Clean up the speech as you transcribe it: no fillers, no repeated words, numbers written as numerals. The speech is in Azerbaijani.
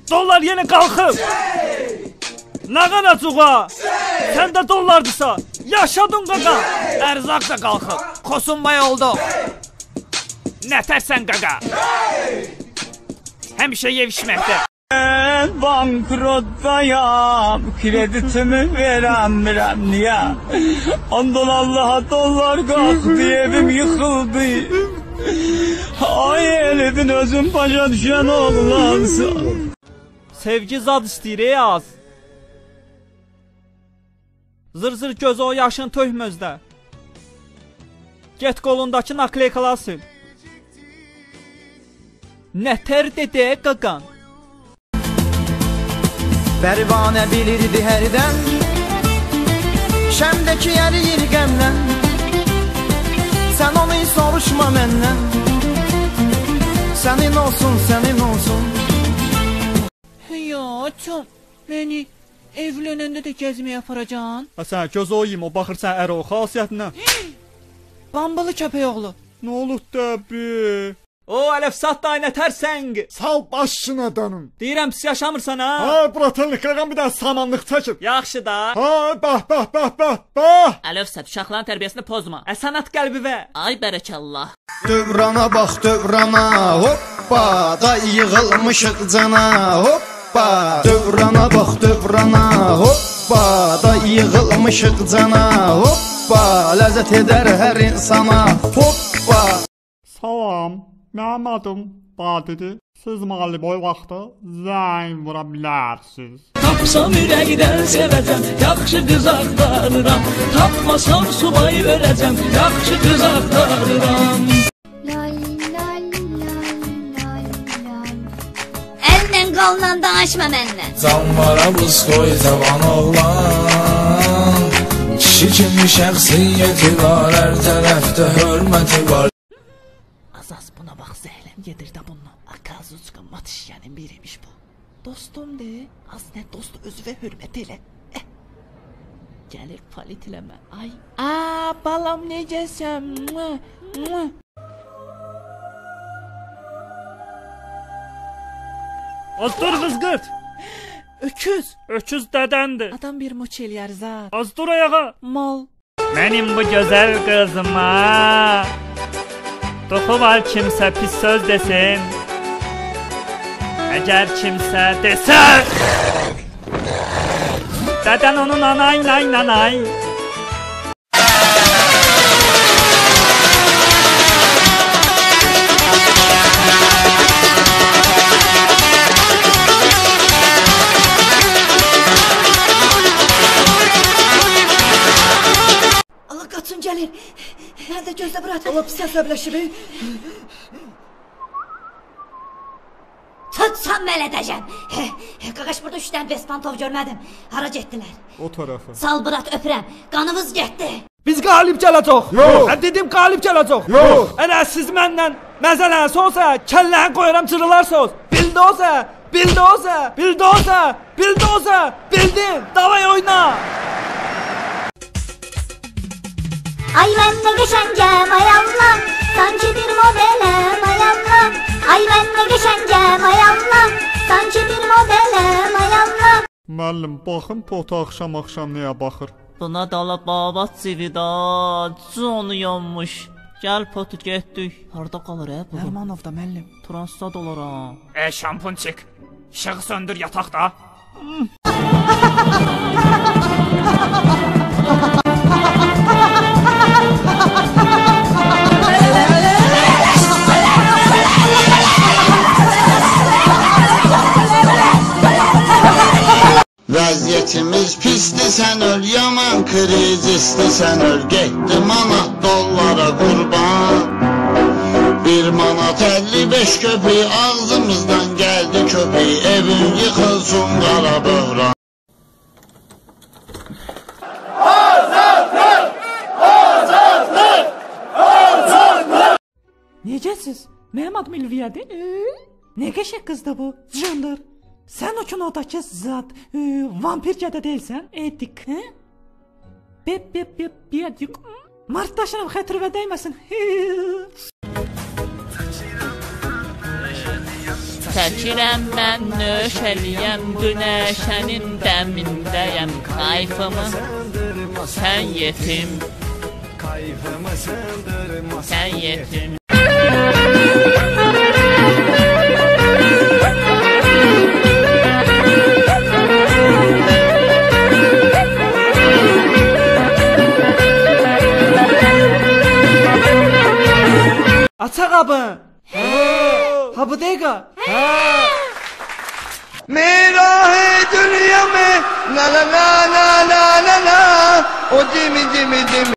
Dollar yeni qalxıb. Nə qanacuğa? Sən də dollardırsa, yaşadın qaqa. Ərzaq da qalxıb. Kosunmaya oldu. Nətərsən qaqa? Həmişə yevişməkdə. Ben bankrotdayam, kreditimi verəmirəm niyə? Ondan Allah'a dollar qalxdı, evim yıxıldı. Ay elidin özün başa düşən oğlansan. Sevgi zad istəyir az. Zır gözü o yaşın töhmözdə. Get qolundakı nakleykalar sil. Nətər dedi qaqan? Pərvanə bilirdi hərdən Şəmdəki əriyir qəmdən Sən onu soruşma məndən Sənin olsun, sənin olsun Həyatım, məni evlənəndə də gəzməyə aparacan? Sən göz oyayım, o baxır sən ər o xasiyyətinə. Bambalı köpək oğlu. Nə olub dəbi? O ələfsat da nətərsən? Sal başına danım. Deyirəm pis yaşamırsan ha? Ha, bratellik qaqam bir daha samanlıq çəkib. Yaxşı da. Ha, bah. Ələfsat, uşaqların tərbiyəsini pozma. Əsənat qəlbi və. Ay bərəkallah. Dövrana bax, dövrana, hoppa Da yığılmışıq cana, hoppa Dövrana bax, dövrana, hoppa Da yığılmışıq cana, hoppa Ləzzət edər hər insana, hoppa Salam, mənim adım Badidir. Siz Maliboy vaxtı zəng vura bilərsiniz. Tapsam ürəkdən sevəcəm, yaxşı qız axtarıram. Tapmasam subay verəcəm, yaxşı qız axtarıram. Əllə qollan danışma mənlə. Canvara buz qoy cavan oğlan. Kişi kimi şəxsiyyəti var, hər tərəfdə hörməti var. Azaz buna bax, zəhləm gedir də bununla. Akazuçka matişyənin biriymiş bu. Dostum de, az nə dost özüvə hörmət elə. Gəlir palit eləmə. Ay, balam necəsən? Az dur qızqırt. Öküz dədəndir. Adam bir muç eləyər zat. Az dur ayağa. Mal. Mənim bu gözəl qızıma Toxu var kimsə pis söz desin. Əgər kimsə desən Dədən onun anay. Allah qaçın gəlir. Nerede gözlə bırak. Allah pis əsəbləşib. Tutsam mən edəcəm. Qaqaş burada 3 dənə bespantov görmədim. Hara getdilər? O tərəfə. Sal bırat öpürəm. Qanımız getdi. Biz qalib gələcək. Yox. Dedim qalib gələcək. Yox. Ənə siz məndən məzələn olsa, kəlləni qoyuram cırılarsınız. Bildoza. Bildin. Davay oyna. Ay ben ne geçencem ay Allah. Sanki bir modelem ay Allah. Ay ben ne geçencem ay Allah. Sanki bir modelem ay Allah. Müəllim, baxın pota axşam nəyə baxır? Buna dala babat zivida, onu yanmış. Gəl potu getdik. Harda qalır bu? Ərmanovda müəllim. Transda dolara. Şampun çək. İşığı söndür yataqda. Vəziyyətimiz pisdir, sən öl, yaman krizisdir, sən öl. Getdi manat dollara qurban. 1 manat 55 köpük, ağzımızdan gəldi köpük. Evin yıxılsın qara böhran. Necəsiz? Mənim adım İlviyadır. Nə qəşəng qızdır bu? Candır. Sən o kinodakı zat vampir gədə deyilsən? Edik, hə? Bedik. Martdaşınam xətrivə dəyməsin. Çəkirəm mən nöşəliyəm, günəşənin dəmindəyəm. Kayfımı sən yetim, sən yetim. Açaq abı. Ha bu dəqiqə. Merahe dünya me la la la la la la la o dimi dimi dimi